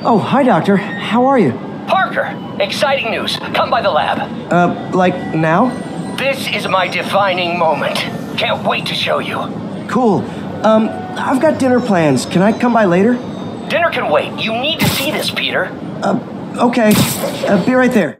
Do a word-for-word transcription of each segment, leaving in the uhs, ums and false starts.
Oh, hi, Doctor. How are you? Parker, exciting news. Come by the lab. Uh, like now? This is my defining moment. Can't wait to show you. Cool. Um, I've got dinner plans. Can I come by later? Dinner can wait. You need to see this, Peter. Uh, okay. Uh, be right there.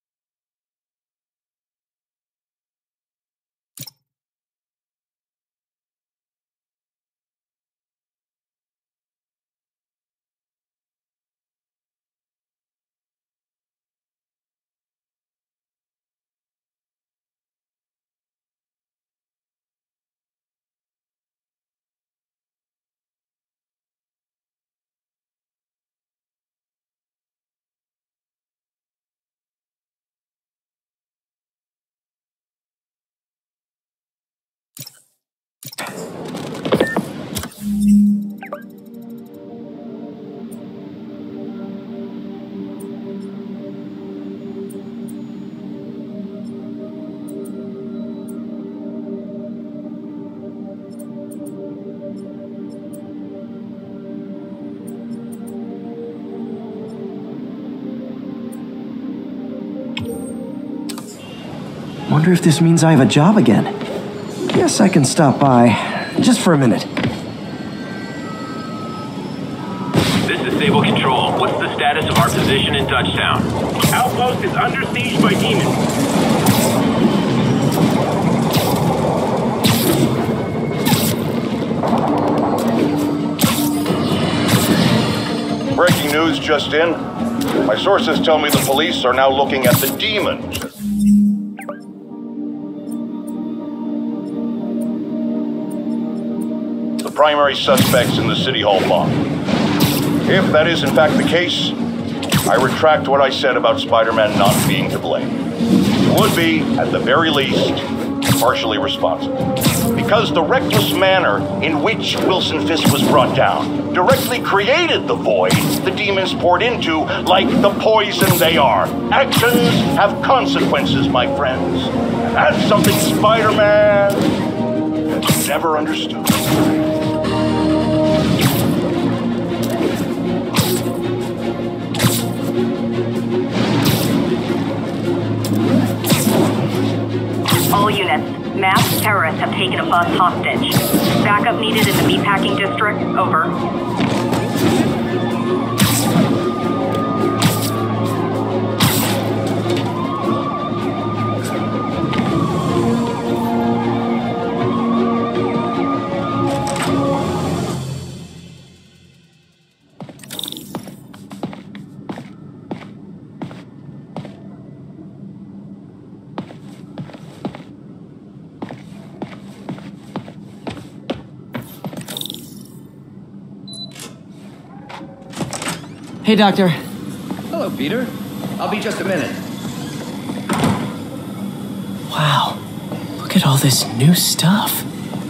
Wonder if this means I have a job again. Guess I can stop by, just for a minute. This is Sable Control. What's the status of our position in Touchdown? Outpost is under siege by demons. Breaking news just in. My sources tell me the police are now looking at the demons. The primary suspects in the City Hall bomb. If that is in fact the case, I retract what I said about Spider-Man not being to blame. He would be, at the very least, partially responsible. Because the reckless manner in which Wilson Fisk was brought down directly created the void the demons poured into like the poison they are. Actions have consequences, my friends. And that's something Spider-Man has never understood. All units, masked terrorists have taken a bus hostage. Backup needed in the meatpacking district. Over. Hey, Doctor. Hello, Peter. I'll be just a minute. Wow. Look at all this new stuff.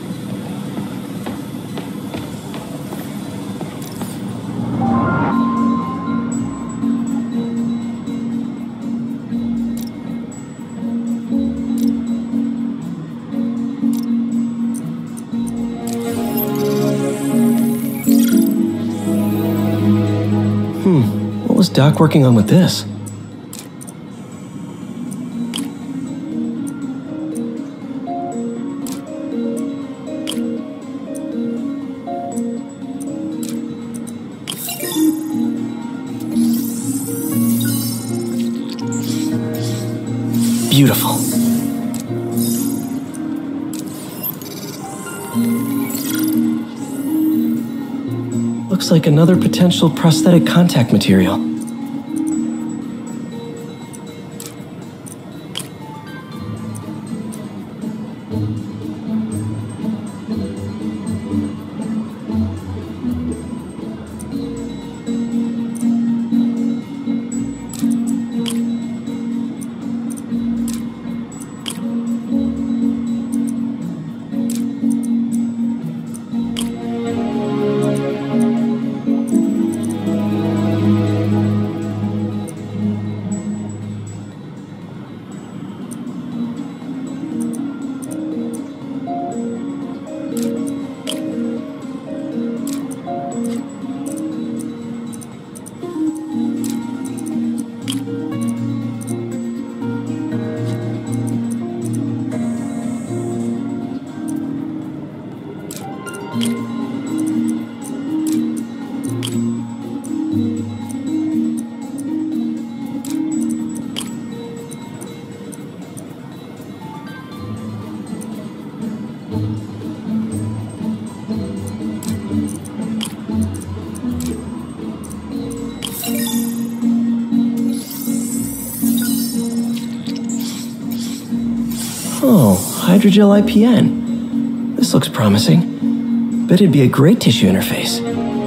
What was Doc working on with this? Beautiful. Looks like another potential prosthetic contact material. hydrogel I P N. This looks promising. Bet it'd be a great tissue interface.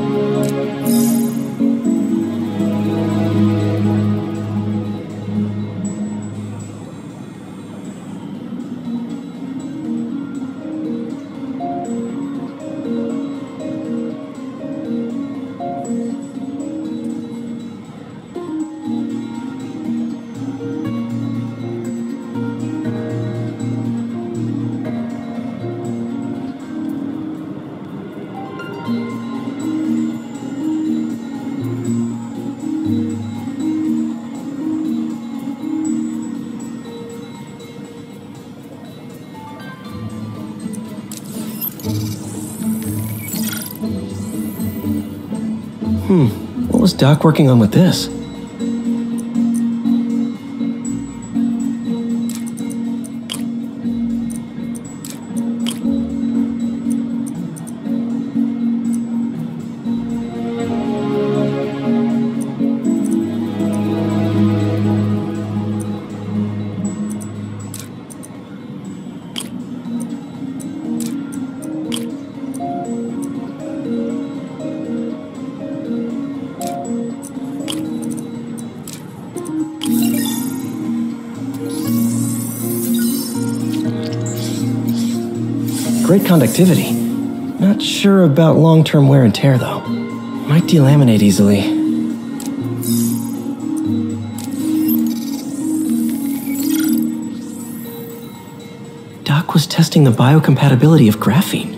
Hmm, what was Doc working on with this? Great conductivity. Not sure about long-term wear and tear, though. Might delaminate easily. Doc was testing the biocompatibility of graphene.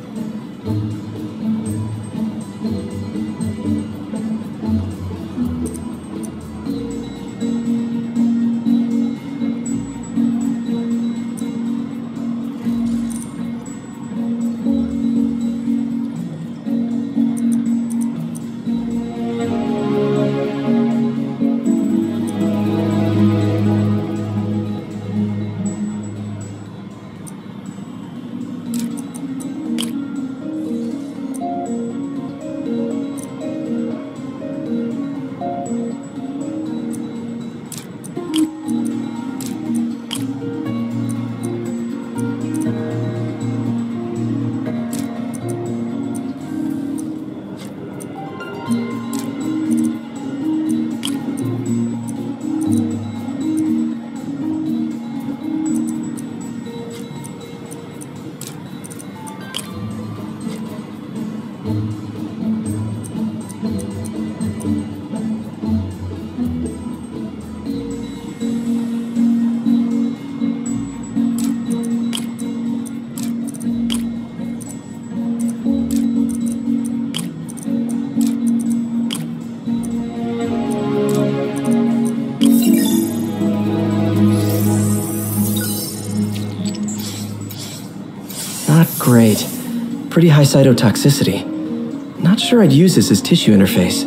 Great. Pretty high cytotoxicity. Not sure I'd use this as tissue interface.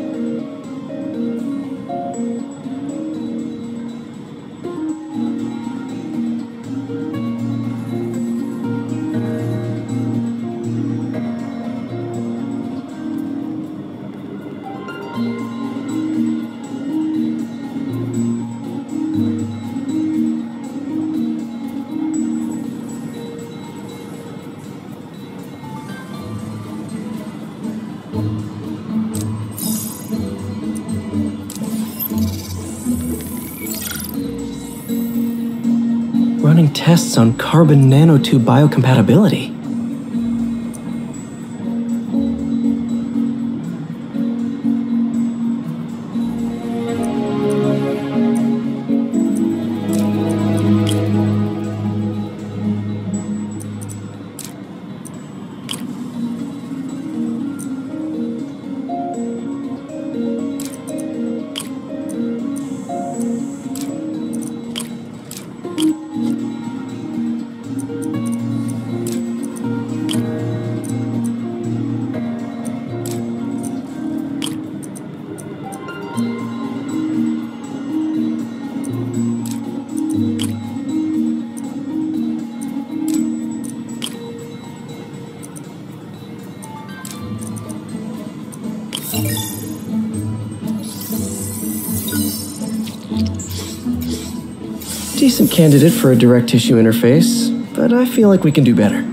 Running tests on carbon nanotube biocompatibility. Decent candidate for a direct tissue interface. but I feel like we can do better.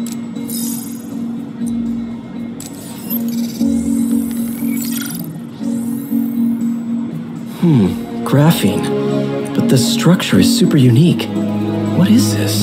Hmm, graphene. But the structure is super unique. What is this?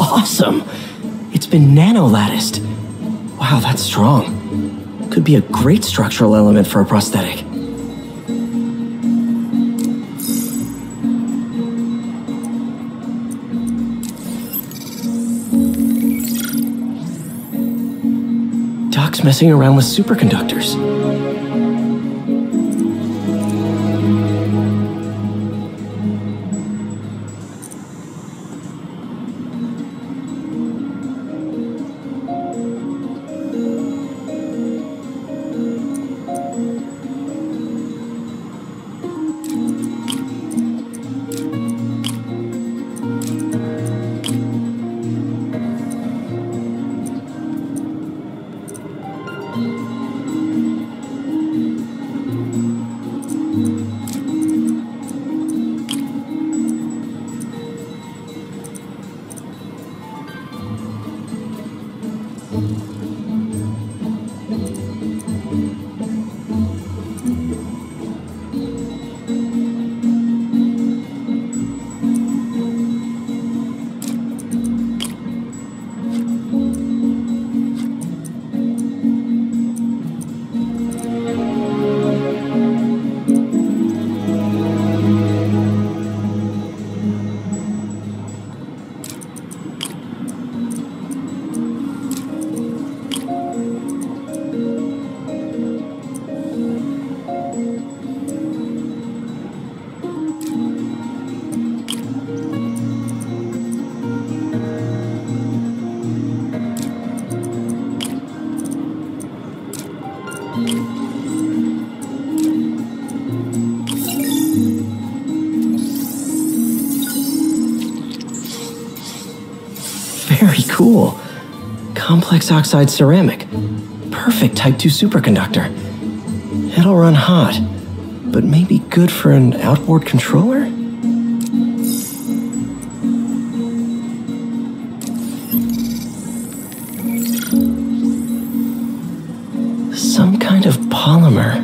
awesome! It's been nano-latticed. Wow, that's strong. Could be a great structural element for a prosthetic. Doc's messing around with superconductors. Very cool. Complex oxide ceramic. Perfect type two superconductor. It'll run hot, but maybe good for an outboard controller? Some kind of polymer.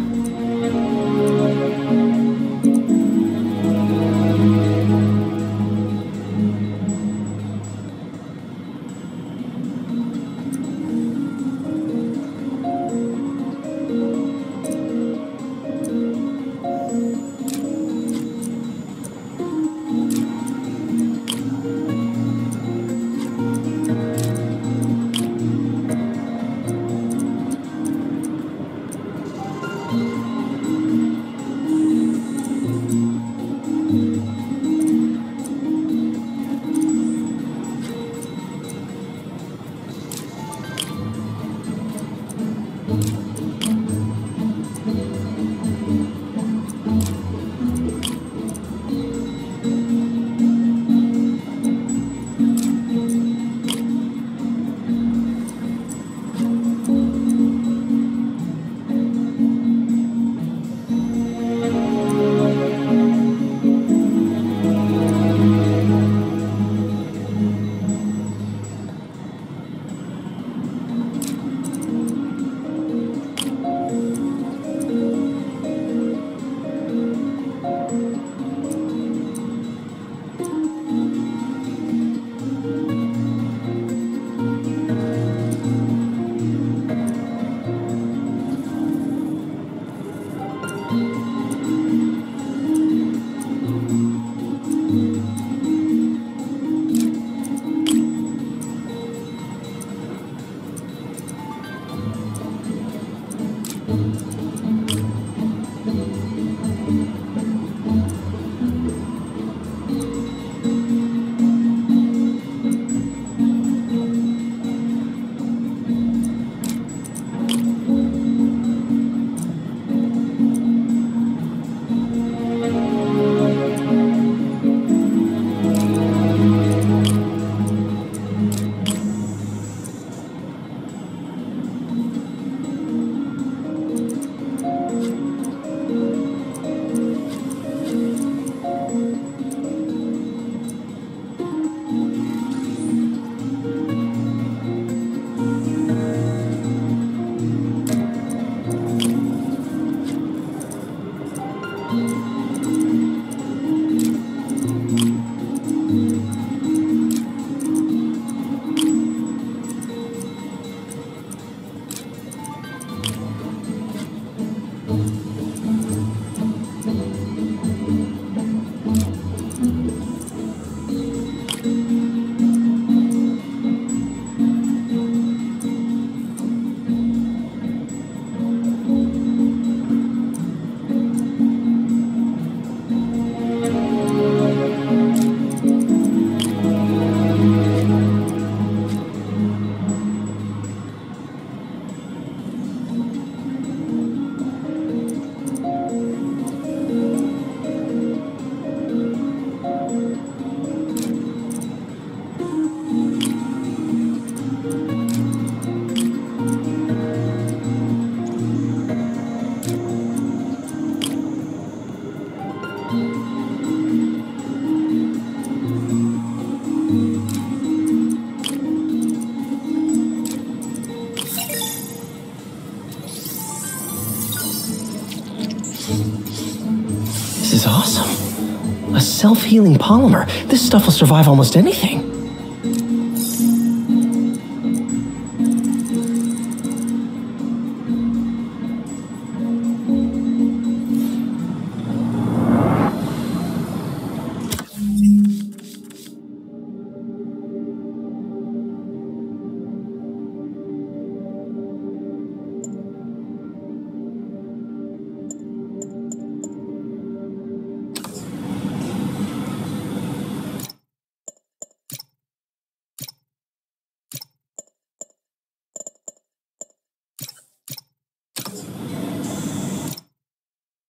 This is awesome. A self-healing polymer. This stuff will survive almost anything.